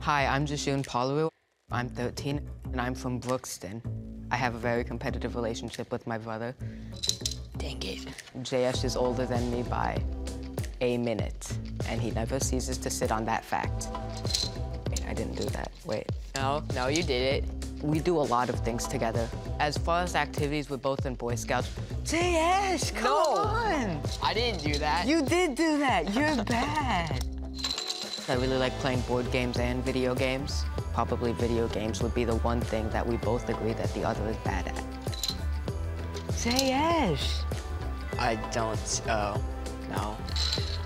Hi, I'm Jashun Paluru. I'm 13, and I'm from Brookston. I have a very competitive relationship with my brother. Dang it. JS is older than me by a minute, and he never ceases to sit on that fact. Wait, I didn't do that. Wait. No, you did it. We do a lot of things together. As far as activities, we're both in Boy Scouts. JS, come on! I didn't do that. You did do that. You're bad. I really like playing board games and video games. Probably video games would be the one thing that we both agree that the other is bad at. JS! I don't, no.